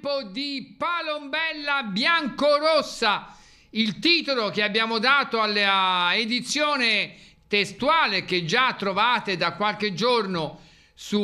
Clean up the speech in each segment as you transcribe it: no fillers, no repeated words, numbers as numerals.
tempo di Palombella Biancorossa, il titolo che abbiamo dato alla edizione testuale che già trovate da qualche giorno su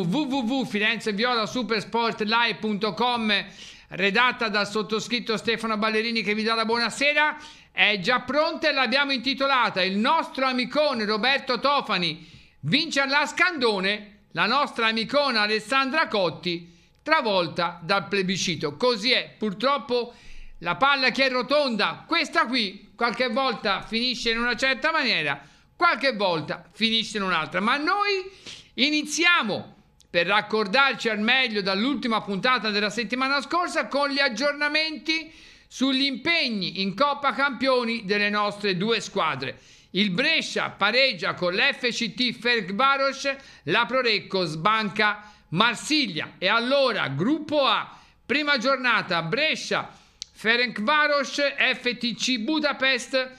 www.firenzeviola.supersportlive.com, redatta dal sottoscritto Stefano Ballerini che vi dà la buonasera. È già pronta e l'abbiamo intitolata Il nostro amicone Roberto Tofani vince alla Scandone, la nostra amicona Alessandra Cotti travolta dal plebiscito. Così è, purtroppo la palla che è rotonda, questa qui, qualche volta finisce in una certa maniera, qualche volta finisce in un'altra, ma noi iniziamo per raccordarci al meglio dall'ultima puntata della settimana scorsa con gli aggiornamenti sugli impegni in Coppa Campioni delle nostre due squadre. Il Brescia pareggia con l'FCT Ferencváros, la Prorecco sbanca Marsiglia. E allora gruppo A, prima giornata, Brescia Ferencváros FTC Budapest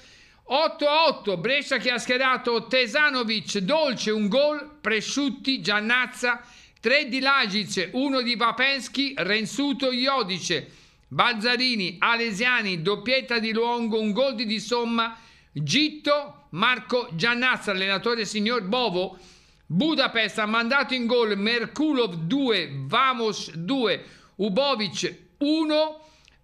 8-8, Brescia che ha schierato Tesanovic, Dolce un gol, Presciutti, Giannazza, 3 di Lagic, 1 di Vapensky, Rensuto, Iodice, Balzarini, Alesiani, doppietta di Luongo, un gol di Somma, Gitto, Marco Giannazza, allenatore signor Bovo. Budapest ha mandato in gol Merkulov 2, Vamos 2, Ubovic 1,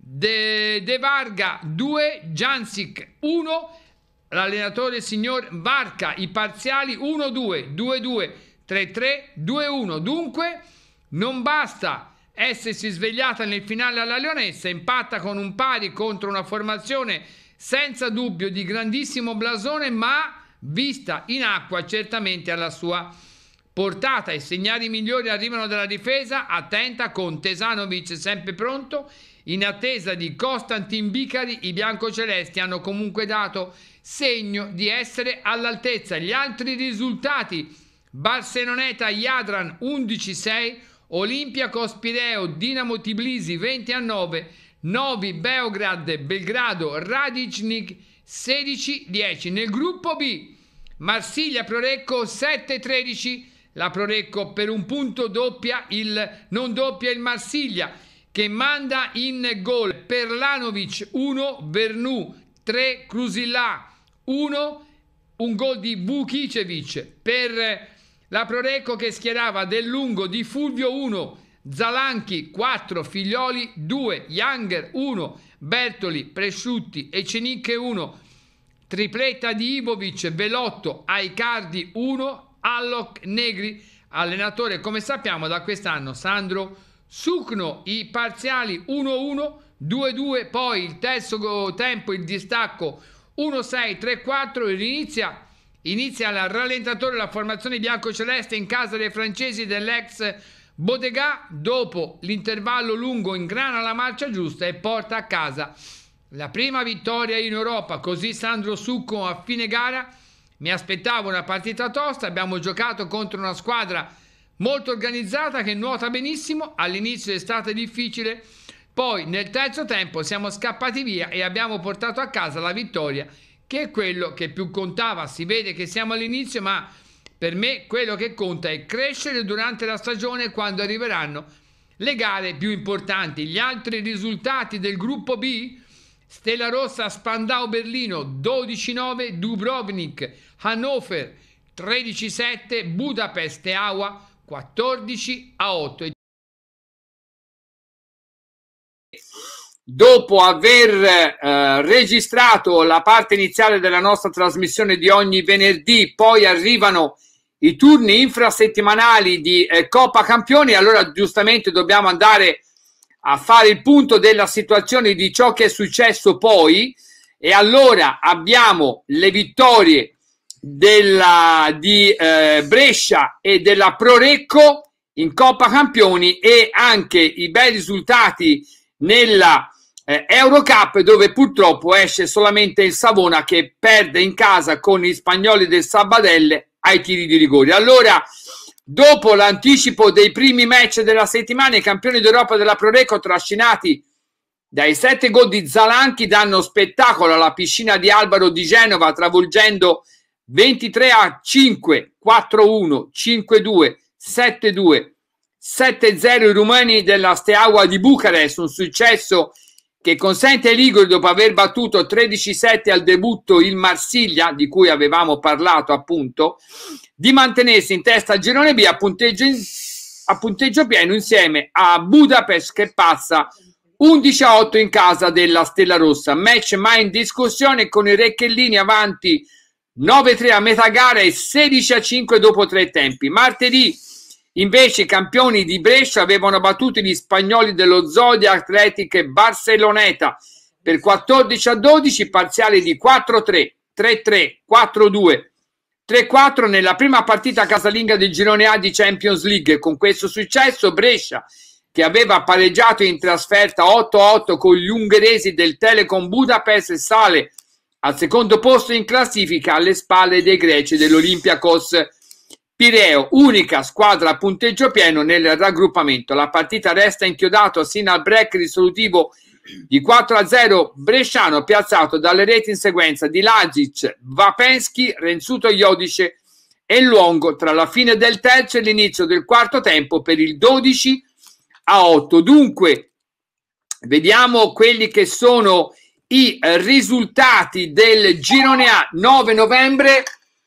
De Varga 2, Jancic 1, l'allenatore signor Varca, i parziali 1-2, 2-2, 3-3, 2-1. Dunque non basta essersi svegliata nel finale alla Leonessa, empatta con un pari contro una formazione senza dubbio di grandissimo blasone, ma vista in acqua certamente alla sua portata. I segnali migliori arrivano dalla difesa, attenta con Tesanovic sempre pronto, in attesa di Konstantin Bicari. I biancocelesti hanno comunque dato segno di essere all'altezza. Gli altri risultati: Barceloneta Jadran 11-6, Olympiacos Pireo Dinamo Tbilisi 20-9, Novi Beograd Belgrado Radicnik 16-10. Nel gruppo B Marsiglia Prorecco 7-13, la Prorecco per un punto doppia non doppia il Marsiglia, che manda in gol Perlanovic 1, Vernu 3, Krusilla 1, un gol di Vukicevic per la Prorecco che schierava Del Lungo, Di Fulvio 1, Zalanchi 4, Figlioli 2, Younger 1, Bertoli, Presciutti, Eceniche 1, tripletta di Ivovic, Velotto, Aicardi 1, Alloc, Negri, allenatore come sappiamo da quest'anno Sandro Sucno. I parziali 1-1, 2-2, poi il terzo tempo il distacco 1-6, 3-4, inizia il rallentatore la formazione biancoceleste in casa dei francesi dell'ex Bodega. Dopo l'intervallo lungo ingrana la marcia giusta e porta a casa la prima vittoria in Europa. Così Sandro Succo a fine gara: mi aspettavo una partita tosta, abbiamo giocato contro una squadra molto organizzata che nuota benissimo, all'inizio è stata difficile, poi nel terzo tempo siamo scappati via e abbiamo portato a casa la vittoria, che è quello che più contava. Si vede che siamo all'inizio, ma per me quello che conta è crescere durante la stagione, quando arriveranno le gare più importanti. Gli altri risultati del gruppo B: Stella Rossa Spandau Berlino 12-9, Dubrovnik Hannover 13-7, Budapest Steaua 14-8. Dopo aver registrato la parte iniziale della nostra trasmissione di ogni venerdì, poi arrivano i turni infrasettimanali di Coppa Campioni. Allora giustamente dobbiamo andare a fare il punto della situazione di ciò che è successo poi, e allora abbiamo le vittorie di Brescia e della Prorecco in Coppa Campioni, e anche i bei risultati nella Eurocup, dove purtroppo esce solamente il Savona che perde in casa con gli spagnoli del Sabadell ai tiri di rigore. Allora, dopo l'anticipo dei primi match della settimana, i campioni d'Europa della Prorecco, trascinati dai 7 gol di Zalanchi, danno spettacolo alla piscina di Albaro di Genova, travolgendo 23-5, 4-1, 5-2, 7-2, 7-0 i rumeni della Steaua di Bucarest, un successo che consente ai liguri, dopo aver battuto 13-7 al debutto il Marsiglia, di cui avevamo parlato appunto, di mantenersi in testa al girone B a punteggio pieno insieme a Budapest, che passa 11-8 in casa della Stella Rossa. Match mai in discussione, con i Recchellini avanti 9-3 a metà gara e 16-5 dopo 3 tempi. Martedì invece i campioni di Brescia avevano battuto gli spagnoli dello Zodia Athletic Barceloneta per 14-12, parziale di 4-3, 3-3, 4-2, 3-4 nella prima partita casalinga del girone A di Champions League. Con questo successo Brescia, che aveva pareggiato in trasferta 8-8 con gli ungheresi del Telekom Budapest, sale al secondo posto in classifica alle spalle dei greci dell'Olympiakos Pireo, unica squadra a punteggio pieno nel raggruppamento. La partita resta inchiodato sino al break risolutivo di 4-0 bresciano, piazzato dalle reti in sequenza di Lagic, Vapensky, Renzuto Iodice e Luongo tra la fine del terzo e l'inizio del quarto tempo per il 12-8. Dunque, vediamo quelli che sono i risultati del girone A. 9 novembre,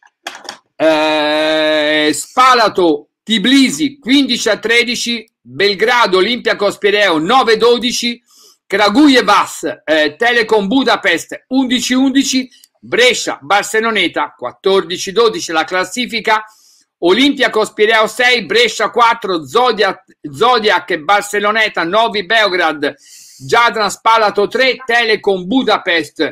Spalato Tbilisi 15-13, Belgrado Olympiakos Pireo 9-12, Kragujevac Telekom Budapest 11-11, Brescia Barceloneta 14-12. La classifica: Olympiakos Pireo 6, Brescia 4, Zodiac Barceloneta 9, Beograd Jadran Spalato 3, Telekom Budapest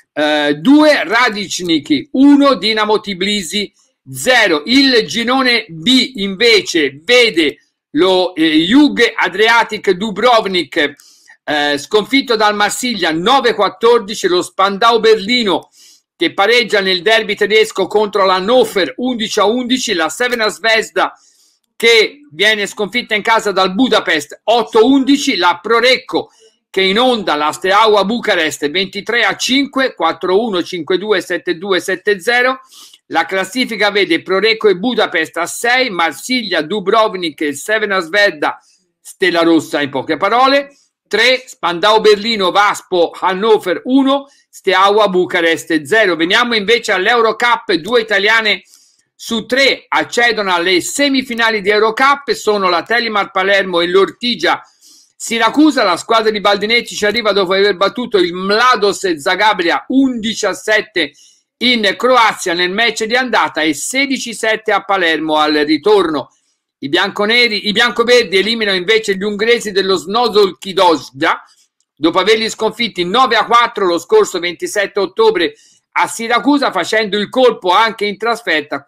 2, Radicniki 1, Dinamo Tbilisi 0. Il girone B invece vede lo Jug Adriatic Dubrovnik sconfitto dal Marsiglia 9-14, lo Spandau Berlino che pareggia nel derby tedesco contro l'Hannover 11-11, la Crvena Zvezda che viene sconfitta in casa dal Budapest 8-11, la Prorecco che inonda la Steaua Bucarest 23-5, 4-1, 5-2, 7-2, 7-0. La classifica vede Prorecco e Budapest a 6, Marsiglia, Dubrovnik e Crvena Zvezda, Stella Rossa in poche parole, 3, Spandau Berlino, Vaspo, Hannover 1, Steaua Bucarest 0. Veniamo invece all'Eurocup. 2 italiane su 3 accedono alle semifinali di Eurocup, sono la Telimar Palermo e l'Ortigia Siracusa. La squadra di Baldinetti ci arriva dopo aver battuto il Mladost Zagabria 11-7 in Croazia nel match di andata e 16-7 a Palermo al ritorno. I biancoverdi eliminano invece gli ungheresi dello Snozol Kidosja dopo averli sconfitti 9-4 lo scorso 27 ottobre a Siracusa, facendo il colpo anche in trasferta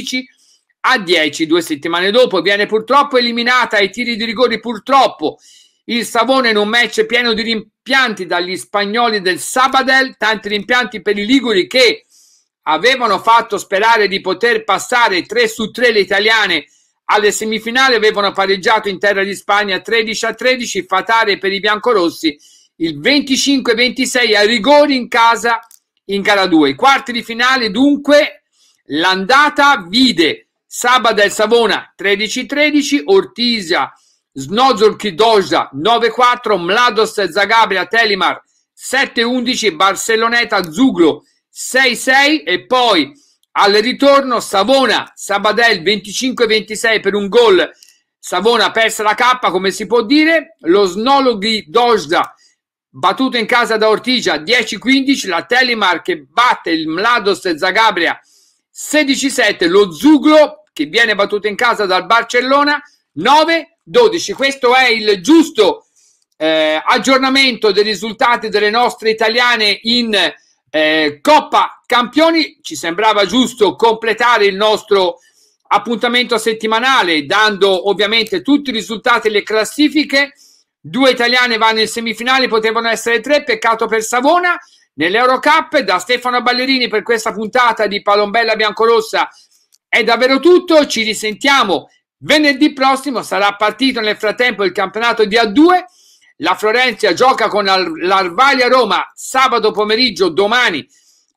15-10. 2 settimane dopo viene purtroppo eliminata ai tiri di rigore purtroppo il Savona in un match pieno di rimpianti dagli spagnoli del Sabadell, tanti rimpianti per i liguri che avevano fatto sperare di poter passare 3 su 3 le italiane alle semifinali, avevano pareggiato in terra di Spagna 13-13, fatale per i biancorossi il 25-26 a rigori in casa in gara 2. I quarti di finale dunque, l'andata vide Sabadell Savona 13-13, Ortisia Snozol Kidosja 9-4, Mladost Zagabria Telimar 7-11, Barceloneta Zuglo 6-6 e poi al ritorno Savona Sabadell 25-26 per un gol. Savona persa la cappa, come si può dire. Lo Snologi Dosja battuto in casa da Ortigia 10-15, la Telimar che batte il Mladost Zagabria 16-7, lo Zuglo che viene battuto in casa dal Barcellona 9-12. Questo è il giusto aggiornamento dei risultati delle nostre italiane in Coppa Campioni. Ci sembrava giusto completare il nostro appuntamento settimanale dando ovviamente tutti i risultati e le classifiche. 2 italiane vanno in semifinali, potevano essere 3, peccato per Savona. Nell'Eurocup, da Stefano Ballerini per questa puntata di Palombella Biancorossa è davvero tutto. Ci risentiamo venerdì prossimo, sarà partito nel frattempo il campionato di A2. La Florentia gioca con l'Arvalia Roma sabato pomeriggio domani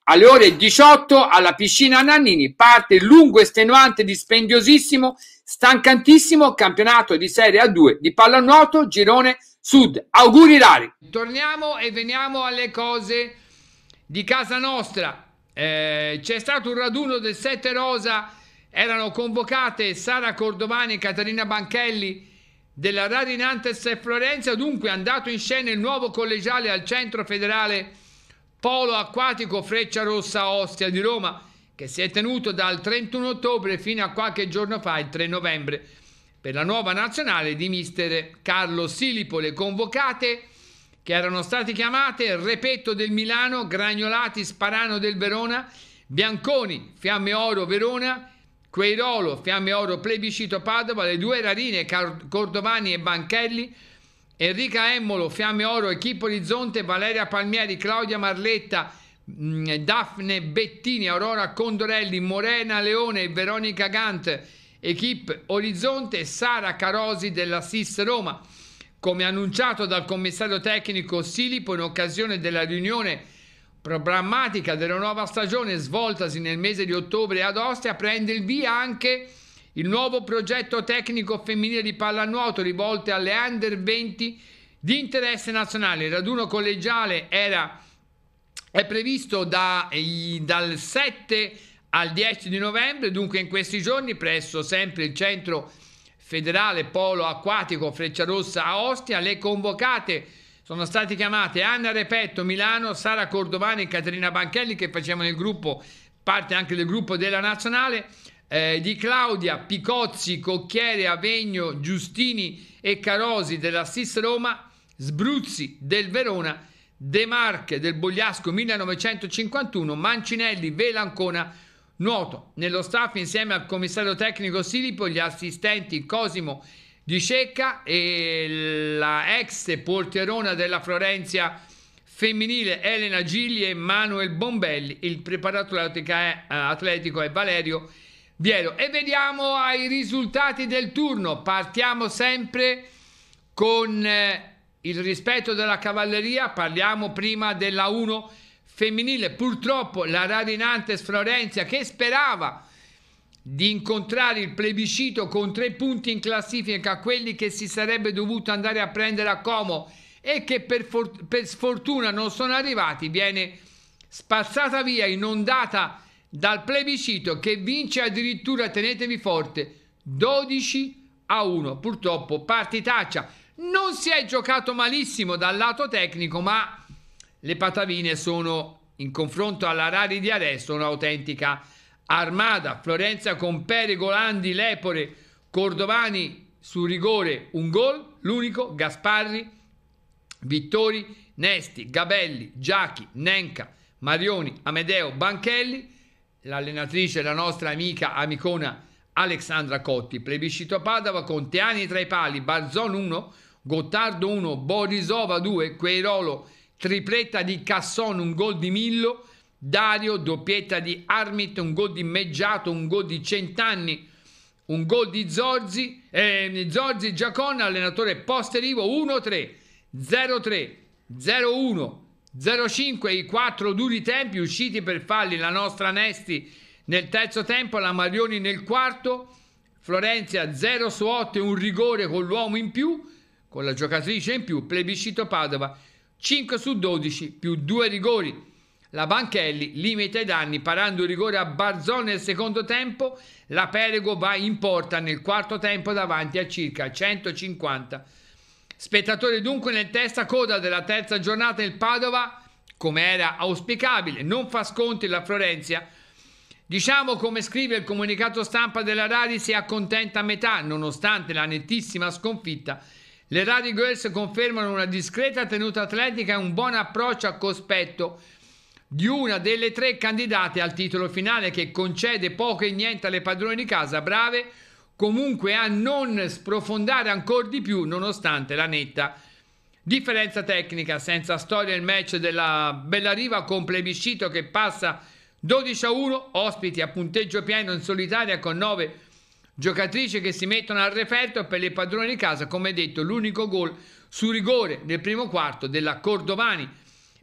alle ore 18 alla piscina Nannini parte il lungo, estenuante, dispendiosissimo, stancantissimo campionato di Serie A2 di pallanuoto girone sud. Auguri Rari. Torniamo e veniamo alle cose di casa nostra. C'è stato un raduno del 7 Rosa, erano convocate Sara Cordovani e Caterina Banchelli della Rari Nantes e Florenza. Dunque è andato in scena il nuovo collegiale al centro federale Polo Acquatico Frecciarossa Ostia di Roma, che si è tenuto dal 31 ottobre fino a qualche giorno fa, il 3 novembre, per la nuova nazionale di mister Carlo Silipo. Le convocate che erano state chiamate: Repetto del Milano, Gragnolati Sparano del Verona, Bianconi Fiamme Oro Verona, Queirolo Fiamme Oro Plebiscito Padova, le due Rarine Cordovani e Banchelli, Enrica Emmolo Fiamme Oro Equipe Orizzonte, Valeria Palmieri, Claudia Marletta, Daphne Bettini, Aurora Condorelli, Morena Leone e Veronica Gant Equipe Orizzonte, Sara Carosi della SIS Roma. Come annunciato dal commissario tecnico Silipo in occasione della riunione programmatica della nuova stagione svoltasi nel mese di ottobre ad Ostia, prende il via anche il nuovo progetto tecnico femminile di pallanuoto rivolte alle under 20 di interesse nazionale. Il raduno collegiale è previsto dal 7 al 10 di novembre, dunque in questi giorni, presso sempre il centro federale Polo Acquatico Frecciarossa a Ostia. Le convocate sono state chiamate Anna Repetto Milano, Sara Cordovani e Caterina Banchelli, che facevano il gruppo, parte anche del gruppo della nazionale, di Claudia Picozzi, Cocchiere, Avegno, Giustini e Carosi della SIS Roma, Sbruzzi del Verona, De Marche del Bogliasco 1951, Mancinelli Vela Ancona nuoto. Nello staff, insieme al commissario tecnico Silipo, gli assistenti Cosimo Di Cecca e la ex portierona della Florenza femminile Elena Gigli e Manuel Bombelli. Il preparatore atletico è Valerio Viero. E vediamo ai risultati del turno. Partiamo sempre con il rispetto della cavalleria. Parliamo prima della 1 femminile. Purtroppo la Rari Nantes Florenza, che sperava di incontrare il plebiscito con 3 punti in classifica, quelli che si sarebbe dovuto andare a prendere a Como e che per sfortuna non sono arrivati, viene spazzata via, inondata dal plebiscito, che vince addirittura, tenetevi forte, 12-1. Purtroppo partitaccia. Non si è giocato malissimo dal lato tecnico, ma le patavine sono, in confronto alla Rari di adesso, un'autentica armada. Florenza con Perigolandi, Lepore, Cordovani su rigore un gol, l'unico, Gasparri, Vittori, Nesti, Gabelli, Giachi, Nenca, Marioni, Amedeo, Banchelli. L'allenatrice, la nostra amicona Alexandra Cotti. Plebiscito Padova con Teani tra i pali, Barzon 1, Gottardo 1, Borisova 2, Queirolo, tripletta di Casson, un gol di Millo, Dario, doppietta di Armit, un gol di Meggiato, un gol di Centanni, un gol di Zorzi, Giacon, allenatore posterivo 1-3, 0-3, 0-1, 0-5, i 4 duri tempi usciti per falli, la nostra Nesti nel terzo tempo, la Marioni nel quarto. Florenza 0 su 8 e un rigore con l'uomo in più, con la giocatrice in più. Plebiscito Padova 5 su 12 più 2 rigori. La Banchelli limita i danni parando il rigore a Barzon nel secondo tempo. La Perego va in porta nel quarto tempo davanti a circa 150 spettatori. Dunque nel testa coda della terza giornata il Padova, come era auspicabile, non fa sconti la Florenza. Diciamo, come scrive il comunicato stampa della Rari, si accontenta a metà. Nonostante la nettissima sconfitta, le Rari Girls confermano una discreta tenuta atletica e un buon approccio a cospetto di una delle 3 candidate al titolo finale, che concede poco e niente alle padrone di casa, brave comunque a non sprofondare ancora di più nonostante la netta differenza tecnica. Senza storia il match della Bellariva con Plebiscito che passa 12-1, ospiti a punteggio pieno in solitaria con 9 giocatrici che si mettono al referto. Per le padrone di casa, come detto, l'unico gol su rigore nel primo quarto della Cordovani.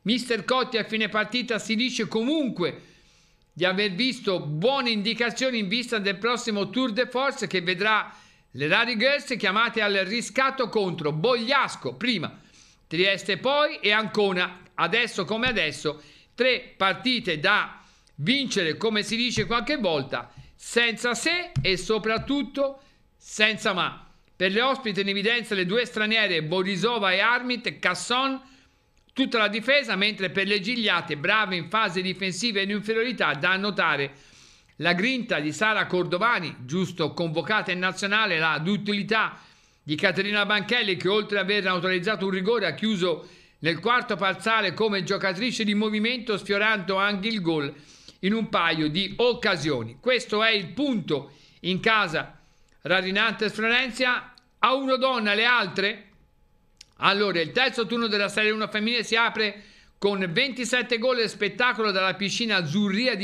Mister Cotti a fine partita si dice comunque di aver visto buone indicazioni in vista del prossimo Tour de Force che vedrà le Rari Girls chiamate al riscatto contro Bogliasco prima, Trieste poi e Ancona. Adesso come adesso 3 partite da vincere, come si dice qualche volta, senza se e soprattutto senza ma. Per le ospiti in evidenza le 2 straniere Borisova e Armit, Casson tutta la difesa, mentre per le gigliate brave in fase difensiva e in inferiorità da annotare la grinta di Sara Cordovani, giusto convocata in nazionale, la duttilità di Caterina Banchelli che oltre ad aver autorizzato un rigore ha chiuso nel quarto parziale come giocatrice di movimento sfiorando anche il gol in un paio di occasioni. Questo è il punto in casa Rarinantes Florentia. A 1 donna le altre. Allora il terzo turno della Serie 1 femminile si apre con 27 gol e spettacolo dalla piscina azzurria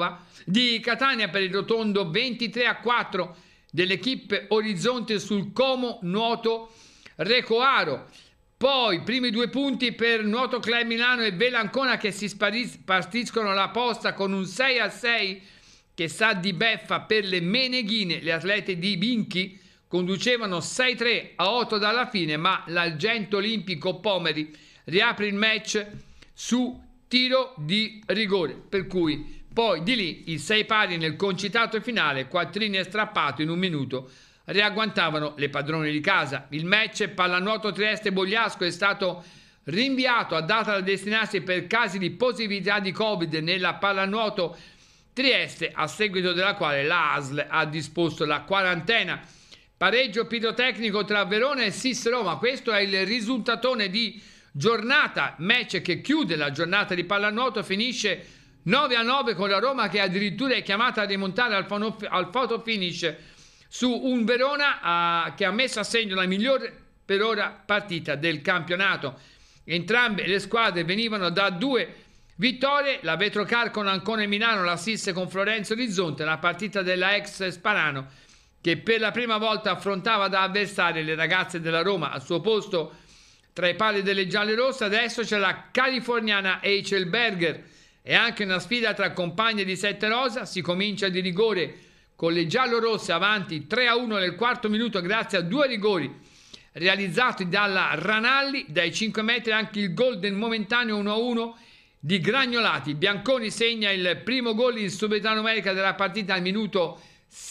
di Catania per il rotondo 23-4 dell'equipe Orizzonte sul Como Nuoto Recoaro. Poi primi 2 punti per Nuoto Club Milano e Vela Ancona che si spartiscono la posta con un 6-6 che sa di beffa per le meneghine. Le atlete di Binchi conducevano 6-3 a 8 dalla fine, ma l'Argento Olimpico Pomeri riapre il match su tiro di rigore, per cui poi di lì il 6 pari nel concitato finale, quattrini e strappato in 1 minuto riagguantavano le padrone di casa. Il match pallanuoto Trieste Bogliasco è stato rinviato a data da destinarsi per casi di positività di Covid nella pallanuoto Trieste, a seguito della quale la ASL ha disposto la quarantena. Pareggio pirotecnico tra Verona e SIS Roma, questo è il risultatone di giornata, match che chiude la giornata di pallanuoto, finisce 9-9 con la Roma che addirittura è chiamata a rimontare al photo finish su un Verona che ha messo a segno la migliore per ora partita del campionato. Entrambe le squadre venivano da 2 vittorie, la Vetrocar con Ancona e Milano, la SIS con Florenzo Orizzonte, la partita della ex Sparano che per la prima volta affrontava da avversarie le ragazze della Roma al suo posto tra i pali delle giallorosse. Adesso c'è la californiana Eichelberger e anche una sfida tra compagne di Sette Rosa. Si comincia di rigore con le giallorosse avanti 3-1 nel quarto minuto grazie a 2 rigori realizzati dalla Ranalli. Dai 5 metri anche il gol del momentaneo 1-1 di Gragnolati. Bianconi segna il primo gol in subita numerica della partita al minuto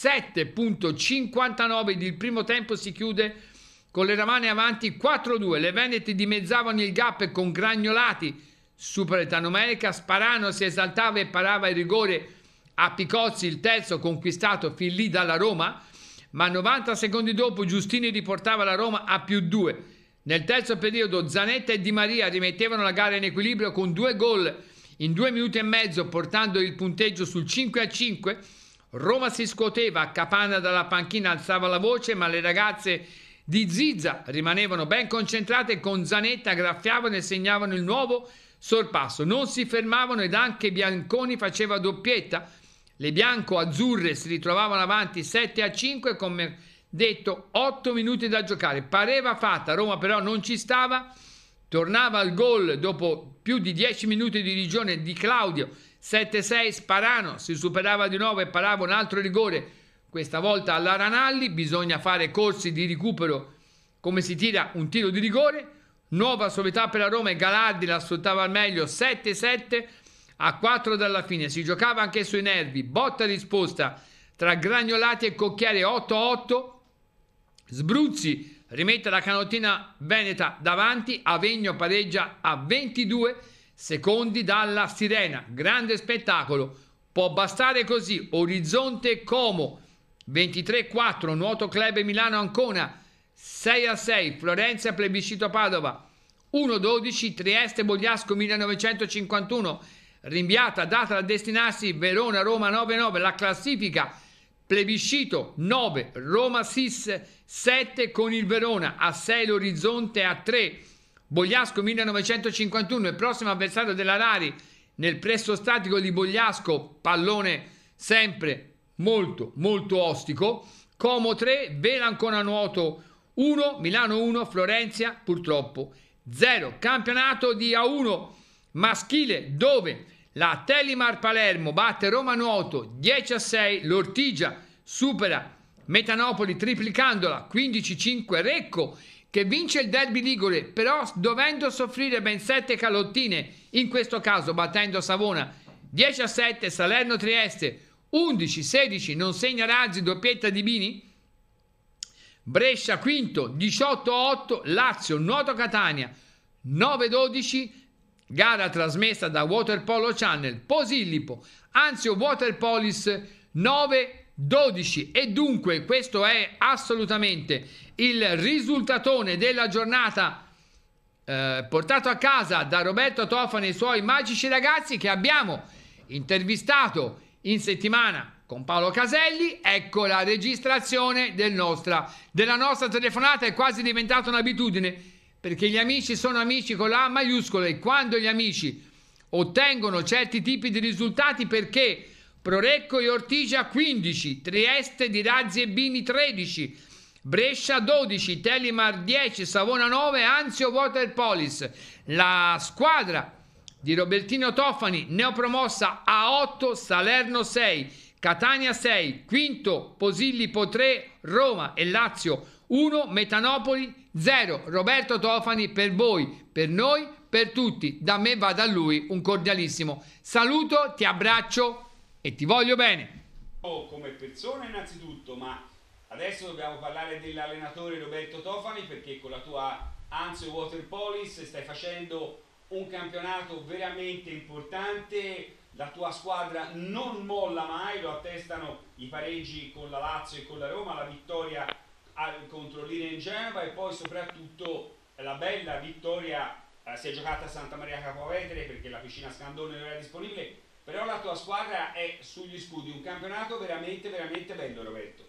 7.59 del primo tempo. Si chiude con le Ramane avanti 4-2. Le Veneti dimezzavano il gap con Gragnolati superetà numerica. Sparano si esaltava e parava il rigore a Picozzi, il terzo conquistato fin lì dalla Roma, ma 90 secondi dopo Giustini riportava la Roma a +2. Nel terzo periodo Zanetta e Di Maria rimettevano la gara in equilibrio con 2 gol in 2 minuti e mezzo, portando il punteggio sul 5-5. Roma si scuoteva, Capanna dalla panchina alzava la voce, ma le ragazze di Zizza rimanevano ben concentrate, con Zanetta graffiavano e segnavano il nuovo sorpasso. Non si fermavano ed anche Bianconi faceva doppietta. Le bianco-azzurre si ritrovavano avanti 7-5, come detto 8 minuti da giocare. Pareva fatta, Roma però non ci stava, tornava al gol dopo più di 10 minuti di rigione di Claudio. 7-6, Sparano si superava di nuovo e parava un altro rigore, questa volta alla Ranalli. Bisogna fare corsi di recupero come si tira un tiro di rigore. Nuova sobrietà per la Roma e Galardi la sfruttava al meglio. 7-7 a 4 dalla fine. Si giocava anche sui nervi, botta e risposta tra Gragnolati e Cocchiere. 8-8. Sbruzzi rimette la canottina veneta davanti. Avegno pareggia a 22 secondi dalla Sirena. Grande spettacolo, può bastare così. Orizzonte Como 23-4, Nuoto Club Milano Ancona 6-6, Florenza plebiscito Padova 1-12, Trieste Bogliasco 1951 rinviata, data da destinarsi Verona Roma 9-9. La classifica plebiscito 9, Roma SIS 7 con il Verona a 6, l'Orizzonte a 3. Bogliasco 1951, il prossimo avversario della Rari nel presso statico di Bogliasco, pallone sempre molto ostico. Como 3, Vela Ancona Nuoto 1, Milano 1, Florenza purtroppo 0. Campionato di A1 maschile, dove la Telimar Palermo batte Roma Nuoto 10-6, l'Ortigia supera Metanopoli triplicandola 15-5, Recco che vince il derby ligure, però dovendo soffrire ben 7 calottine, in questo caso battendo Savona 10-7, Salerno Trieste 11-16, non segna Razzi, doppietta di Bini, Brescia quinto 18-8, Lazio Nuoto Catania 9-12, gara trasmessa da Waterpolo Channel, Posillipo Anzio Waterpolis 9-12, e dunque questo è assolutamente il risultatone della giornata portato a casa da Roberto Tofani e i suoi magici ragazzi, che abbiamo intervistato in settimana con Paolo Caselli. Ecco la registrazione della nostra telefonata, è quasi diventata un'abitudine, perché gli amici sono amici con la A maiuscola, e quando gli amici ottengono certi tipi di risultati, perché Prorecco e Ortigia 15, Trieste di Razzi e Bini 13, Brescia 12, Telimar 10, Savona 9, Anzio Waterpolis, la squadra di Robertino Tofani neopromossa a 8, Salerno 6, Catania 6, quinto Posillipo 3, Roma e Lazio 1, Metanopoli 0. Roberto Tofani, per voi, per noi, per tutti, da me va da lui un cordialissimo saluto, ti abbraccio e ti voglio bene. Come persona innanzitutto, ma adesso dobbiamo parlare dell'allenatore Roberto Tofani, perché con la tua Anzio Waterpolis stai facendo un campionato veramente importante, la tua squadra non molla mai, lo attestano i pareggi con la Lazio e con la Roma, la vittoria contro l'Ire in Genova, e poi soprattutto la bella vittoria, si è giocata a Santa Maria Capovetere perché la piscina Scandone non era disponibile, però la tua squadra è sugli scudi, un campionato veramente veramente bello, Roberto.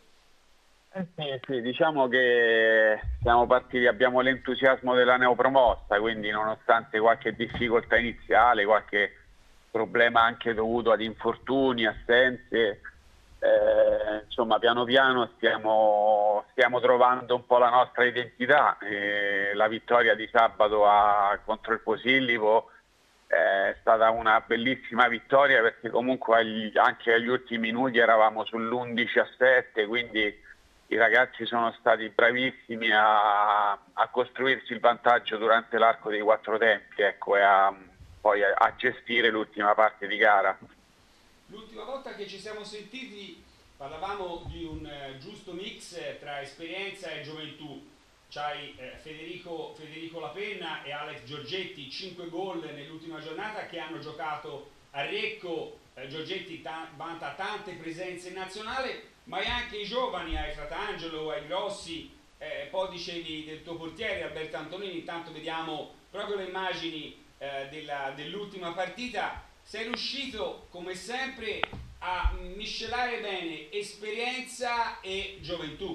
Sì, diciamo che siamo partiti, abbiamo l'entusiasmo della neopromossa, quindi nonostante qualche difficoltà iniziale, qualche problema anche dovuto ad infortuni, assenze, insomma piano piano stiamo trovando un po' la nostra identità. La vittoria di sabato contro il Posillipo è stata una bellissima vittoria, perché comunque anche agli ultimi minuti eravamo sull'11-7, quindi i ragazzi sono stati bravissimi a costruirsi il vantaggio durante l'arco dei 4 tempi, ecco, e poi a gestire l'ultima parte di gara. L'ultima volta che ci siamo sentiti parlavamo di un giusto mix tra esperienza e gioventù. C'hai Federico Lapenna e Alex Giorgetti, 5 gol nell'ultima giornata, che hanno giocato a Recco. Giorgetti vanta tante presenze in nazionale, ma hai anche i giovani, hai Fratangelo, hai Grossi, poi dicevi del tuo portiere Alberto Antonini. Intanto vediamo proprio le immagini dell'ultima partita. Sei riuscito come sempre a miscelare bene esperienza e gioventù.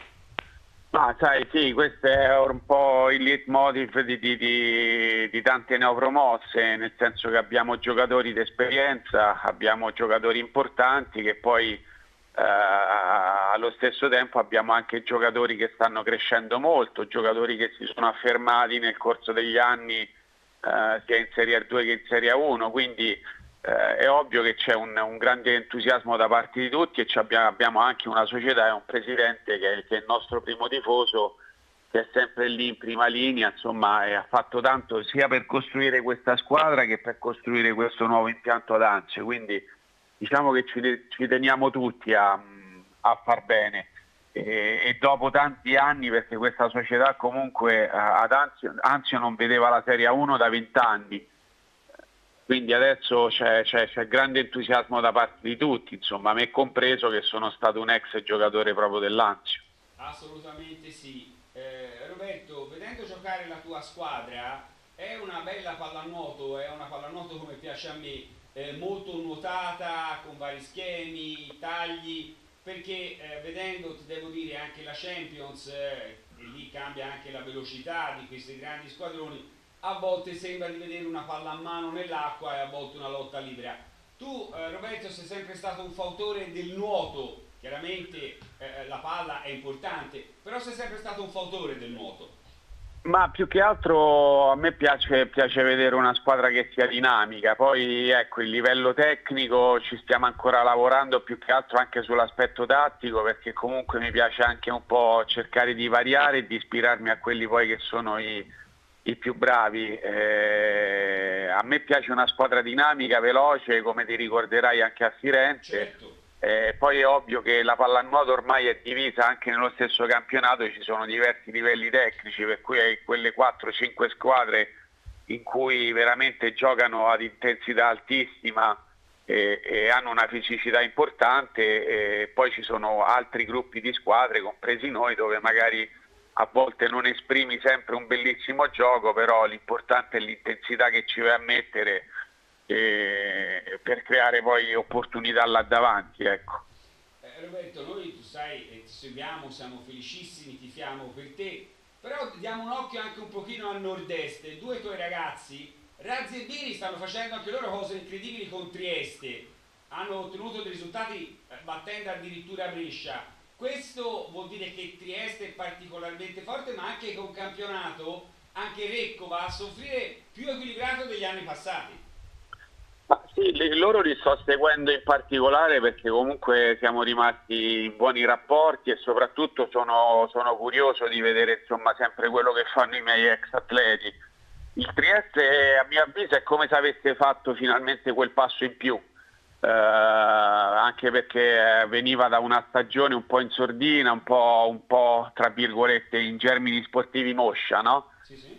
Ma sai, sì, questo è un po' il leitmotiv di tante neopromosse, nel senso che abbiamo giocatori d'esperienza, abbiamo giocatori importanti, che poi allo stesso tempo abbiamo anche giocatori che stanno crescendo molto, giocatori che si sono affermati nel corso degli anni, sia in Serie A2 che in Serie A1, quindi è ovvio che c'è un grande entusiasmo da parte di tutti, e abbiamo anche una società e un presidente che è il nostro primo tifoso, che è sempre lì in prima linea, insomma, e ha fatto tanto sia per costruire questa squadra che per costruire questo nuovo impianto ad Anzio, quindi diciamo che ci teniamo tutti a far bene, e dopo tanti anni, perché questa società comunque ad Anzio non vedeva la Serie A1 da 20 anni, quindi adesso c'è grande entusiasmo da parte di tutti, insomma, me compreso, che sono stato un ex giocatore proprio dell'Anzio. Assolutamente sì. Roberto, vedendo giocare la tua squadra, è una bella pallanuoto, è una pallanuoto come piace a me, molto nuotata, con vari schemi, tagli, perché vedendo, ti devo dire, anche la Champions, e lì cambia anche la velocità di questi grandi squadroni, a volte sembra di vedere una palla a mano nell'acqua e a volte una lotta libera. Tu, Roberto, sei sempre stato un fautore del nuoto, chiaramente la palla è importante, però sei sempre stato un fautore del nuoto. Ma più che altro a me piace vedere una squadra che sia dinamica, poi ecco il livello tecnico ci stiamo ancora lavorando più che altro anche sull'aspetto tattico, perché comunque mi piace anche un po' cercare di variare e di ispirarmi a quelli poi che sono i più bravi. A me piace una squadra dinamica, veloce, come ti ricorderai anche a Firenze. Certo. Poi è ovvio che la pallanuoto ormai è divisa anche nello stesso campionato, ci sono diversi livelli tecnici, per cui hai quelle 4-5 squadre in cui veramente giocano ad intensità altissima e hanno una fisicità importante, e poi ci sono altri gruppi di squadre, compresi noi, dove magari a volte non esprimi sempre un bellissimo gioco, però l'importante è l'intensità che ci vai a mettere per creare poi opportunità là davanti, ecco. Roberto, noi tu sai, ti seguiamo, siamo felicissimi, tifiamo per te, però diamo un occhio anche un pochino a nord-est. Due tuoi ragazzi, Razzi e Biri, stanno facendo anche loro cose incredibili con Trieste, hanno ottenuto dei risultati battendo addirittura Brescia. Questo vuol dire che Trieste è particolarmente forte, ma anche che un campionato, anche Recco, va a soffrire più equilibrato degli anni passati. Ma sì, loro li sto seguendo in particolare perché comunque siamo rimasti in buoni rapporti e soprattutto sono curioso di vedere insomma sempre quello che fanno i miei ex atleti. Il Trieste a mio avviso è come se avesse fatto finalmente quel passo in più, anche perché veniva da una stagione un po' in sordina, un po' tra virgolette in germini sportivi moscia, no? Sì, sì.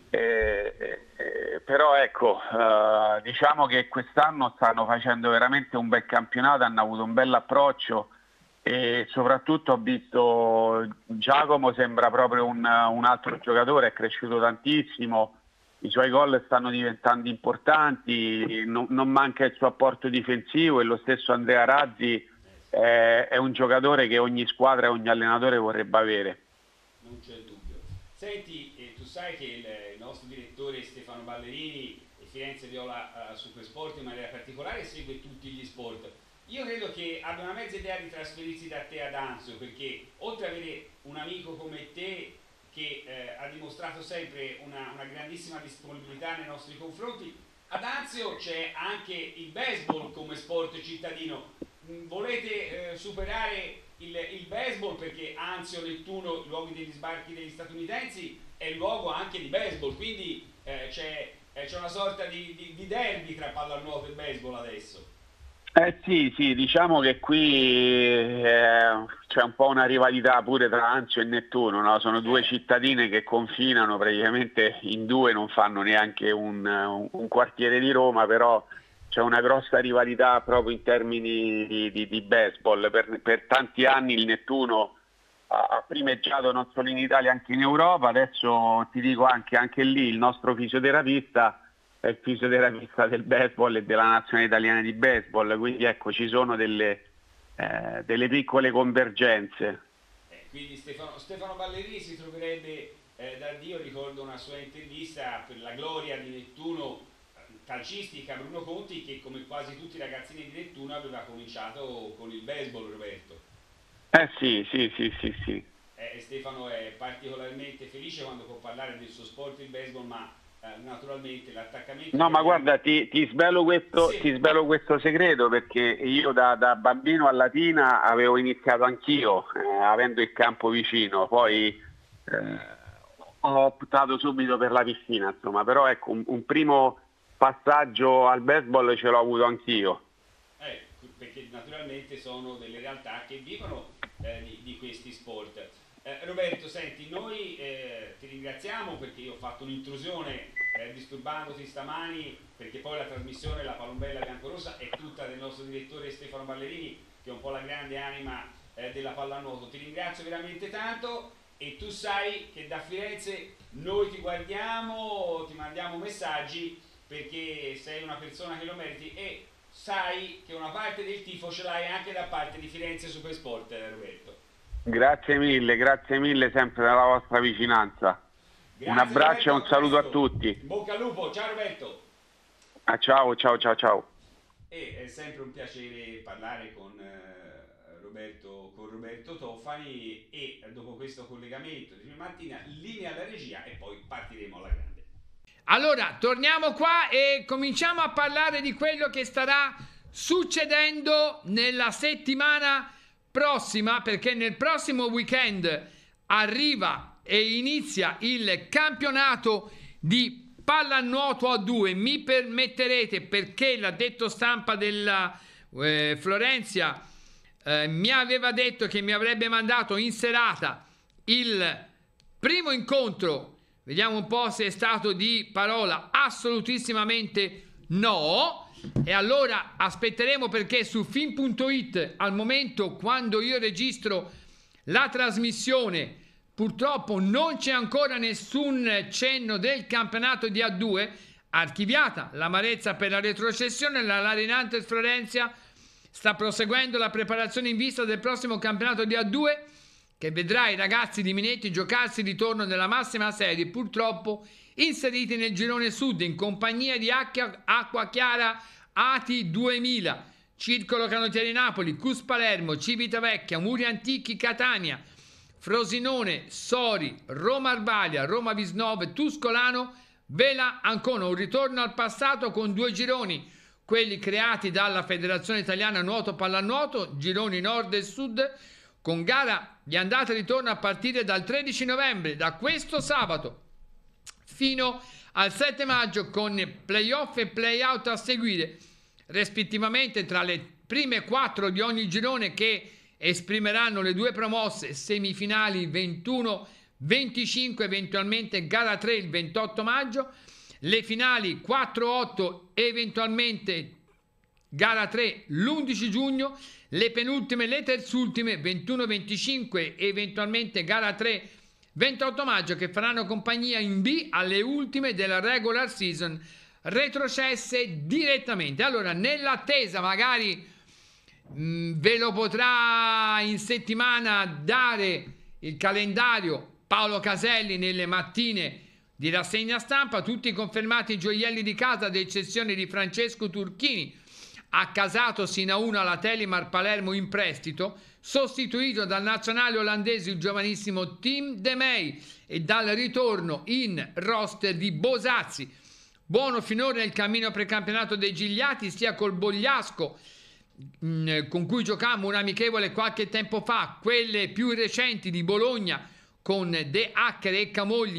Però ecco, diciamo che quest'anno stanno facendo veramente un bel campionato, hanno avuto un bel approccio e soprattutto ho visto Giacomo sembra proprio un altro giocatore, è cresciuto tantissimo, i suoi gol stanno diventando importanti, non manca il suo apporto difensivo, e lo stesso Andrea Razzi è un giocatore che ogni squadra e ogni allenatore vorrebbe avere. Non c'è dubbio. Senti, tu sai che il nostro direttore Stefano Ballerini e Firenze Viola Supersport in maniera particolare segue tutti gli sport. Io credo che abbia una mezza idea di trasferirsi da te ad Anzio, perché oltre ad avere un amico come te che ha dimostrato sempre una grandissima disponibilità nei nostri confronti, ad Anzio c'è anche il baseball come sport cittadino. Volete superare il baseball, perché Anzio, Nettuno, i luoghi degli sbarchi degli statunitensi, è il luogo anche di baseball, quindi c'è una sorta di derby tra pallanuoto e baseball adesso. Sì, diciamo che qui c'è un po' una rivalità pure tra Anzio e Nettuno, no? Sono due cittadine che confinano praticamente in due, non fanno neanche un quartiere di Roma, però c'è una grossa rivalità proprio in termini di baseball. Per tanti anni il Nettuno ha primeggiato non solo in Italia, anche in Europa. Adesso ti dico anche lì il nostro fisioterapista è il fisioterapista del baseball e della nazionale italiana di baseball, quindi ecco ci sono delle piccole convergenze. Quindi Stefano Ballerini si troverebbe da Dio, ricordo una sua intervista per la gloria di Nettuno calcistica, Bruno Conti, che come quasi tutti i ragazzini di Nettuno aveva cominciato con il baseball, Roberto. Sì. Stefano è particolarmente felice quando può parlare del suo sport, il baseball, ma naturalmente l'attaccamento... No, ma guarda, ti svelo questo, sì. ti svelo questo segreto, perché io da bambino a Latina avevo iniziato anch'io, avendo il campo vicino, poi ho optato subito per la piscina, insomma, però ecco un primo passaggio al baseball ce l'ho avuto anch'io. Perché naturalmente sono delle realtà che vivono di questi sport. Roberto, senti, noi ti ringraziamo perché io ho fatto un'intrusione disturbandoti stamani, perché poi la trasmissione, la palombella biancorossa, è tutta del nostro direttore Stefano Ballerini, che è un po' la grande anima della pallanuoto. Ti ringrazio veramente tanto, e tu sai che da Firenze noi ti guardiamo, ti mandiamo messaggi, perché sei una persona che lo meriti, e sai che una parte del tifo ce l'hai anche da parte di Firenze Supersport, Roberto. Grazie mille sempre della vostra vicinanza. Grazie, un abbraccio, Roberto, e un saluto a presto. tutti. In bocca al lupo, ciao Roberto. Ciao. E è sempre un piacere parlare con Roberto Tofani, e dopo questo collegamento di mattina linea alla regia e poi partiremo alla grande. Allora torniamo qua e cominciamo a parlare di quello che starà succedendo nella settimana prossima, perché nel prossimo weekend arriva e inizia il campionato di pallanuoto a 2. Mi permetterete, perché l'addetto stampa della Florentia mi aveva detto che mi avrebbe mandato in serata il primo incontro, vediamo un po' se è stato di parola, assolutissimamente no, e allora aspetteremo, perché su film.it al momento, quando io registro la trasmissione, purtroppo non c'è ancora nessun cenno del campionato di A2, archiviata l'amarezza per la retrocessione. La Larinantes Florentia sta proseguendo la preparazione in vista del prossimo campionato di A2, che vedrà i ragazzi di Minetti giocarsi il ritorno nella massima serie, purtroppo inseriti nel girone sud in compagnia di Acquachiara Ati 2000, Circolo Canottieri Napoli, Cus Palermo, Civitavecchia, Muri Antichi Catania, Frosinone, Sori, Roma Arbalia, Roma Visnove, Tuscolano, Vela Ancona. Un ritorno al passato con due gironi, quelli creati dalla Federazione Italiana Nuoto Pallanuoto, gironi nord e sud, con gara di andata e ritorno a partire dal 13 novembre, da questo sabato fino al 7 maggio, con playoff e playout a seguire, rispettivamente tra le prime 4 di ogni girone, che esprimeranno le due promosse, semifinali 21-25, eventualmente gara 3 il 28 maggio, le finali 4-8, eventualmente gara 3 l'11 giugno, le penultime, le terzultime 21-25, eventualmente gara 3 28 maggio, che faranno compagnia in B alle ultime della regular season retrocesse direttamente. Allora, nell'attesa, magari ve lo potrà in settimana dare il calendario Paolo Caselli nelle mattine di rassegna stampa. Tutti confermati i gioielli di casa, ad eccezione di Francesco Turchini, accasato sino a 1 alla Telimar Palermo in prestito, sostituito dal nazionale olandese il giovanissimo Tim De May, e dal ritorno in roster di Bosazzi. Buono finora il cammino precampionato dei Gigliati, sia col Bogliasco, con cui giocammo un amichevole qualche tempo fa, quelle più recenti di Bologna con De Hacker e Camogli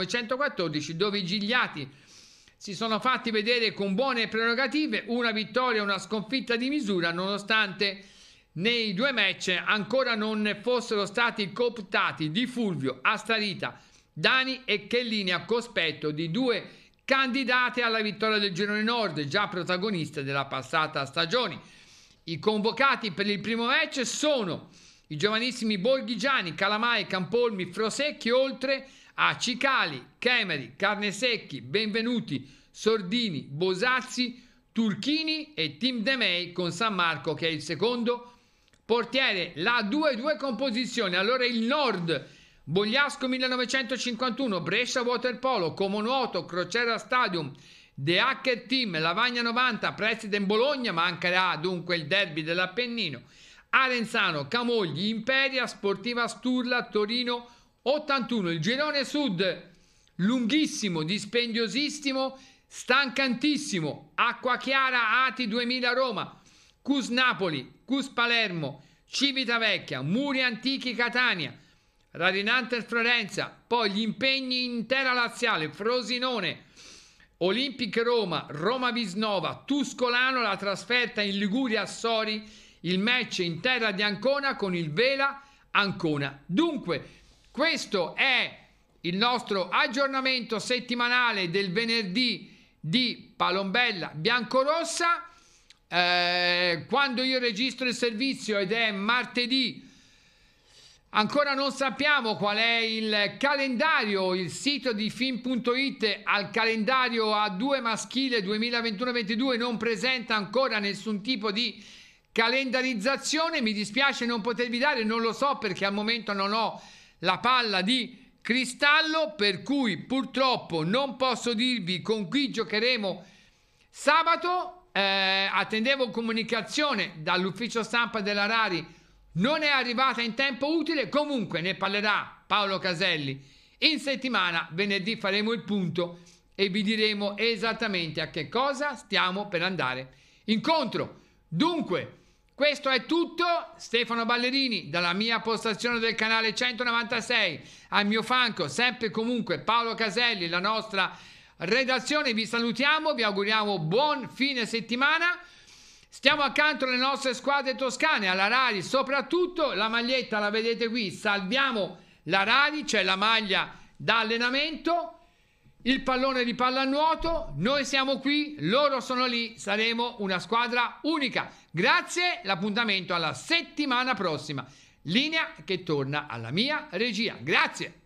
1914, dove i Gigliati si sono fatti vedere con buone prerogative, una vittoria e una sconfitta di misura, nonostante nei due match ancora non fossero stati cooptati Di Fulvio, Astarita, Dani e Chellini, a cospetto di due candidate alla vittoria del girone nord, già protagoniste della passata stagione. I convocati per il primo match sono i giovanissimi Borghigiani, Calamai, Campolmi, Frosecchi, oltre a Cicali, Chemeri, Carnesecchi, Benvenuti, Sordini, Bosazzi, Turchini e Tim De May, con San Marco che è il secondo portiere. La 2-2 composizione. Allora il nord: Bogliasco 1951, Brescia Waterpolo, Como Nuoto, Crociera Stadium, The Hacker Team, Lavagna 90, President Bologna, mancherà dunque il derby dell'Appennino, Arenzano, Camogli, Imperia, Sportiva Sturla, Torino 81. Il girone sud, lunghissimo, dispendiosissimo, stancantissimo: Acquachiara Ati 2000 Roma, Cus Napoli, Cus Palermo, Civitavecchia, Muri Antichi Catania, Larinantes Florenza, poi gli impegni in terra laziale: Frosinone, Olympic Roma, Roma Visnova, Tuscolano, la trasferta in Liguria a Sori, il match in terra di Ancona con il Vela Ancona. Dunque, questo è il nostro aggiornamento settimanale del venerdì di Palombella Biancorossa. Quando io registro il servizio, ed è martedì, ancora non sappiamo qual è il calendario. Il sito di film.it al calendario A2 maschile 2021-22 non presenta ancora nessun tipo di calendarizzazione. Mi dispiace non potervi dare, non lo so, perché al momento non ho la palla di cristallo, per cui purtroppo non posso dirvi con chi giocheremo sabato. Attendevo comunicazione dall'ufficio stampa della Rari non è arrivata in tempo utile, comunque ne parlerà Paolo Caselli in settimana. Venerdì faremo il punto e vi diremo esattamente a che cosa stiamo per andare incontro. Dunque, questo è tutto. Stefano Ballerini dalla mia postazione del canale 196, al mio fianco sempre e comunque Paolo Caselli, la nostra redazione. Vi salutiamo, vi auguriamo buon fine settimana. Stiamo accanto alle nostre squadre toscane, alla Rari, soprattutto la maglietta la vedete qui, salviamo la Rari, c'è la maglia da allenamento, il pallone di pallanuoto, noi siamo qui, loro sono lì, saremo una squadra unica. Grazie, l'appuntamento alla settimana prossima. Linea che torna alla mia regia. Grazie.